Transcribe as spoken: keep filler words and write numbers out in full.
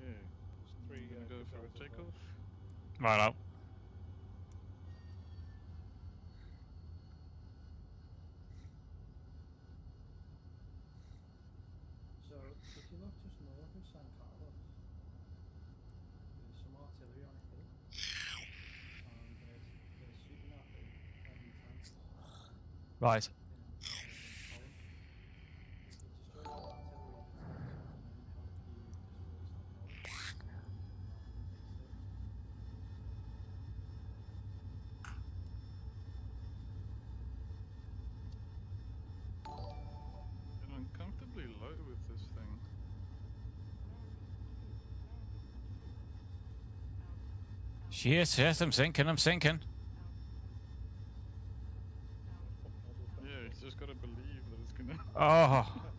Yeah. There's three. Gonna Uh, go for a controls as well. takeoff. Right up. So, if you look just north of San Carlos, there's some artillery on a hill, and they're, they're shooting at the enemy tanks Right. in, uh, in column. If you destroy that artillery and the tanks, and then help you destroy San Carlos, and fix it. Get uncomfortably low with this thing. Yes, yes, I'm sinking, I'm sinking. Yeah, you just gotta believe that it's gonna. Oh.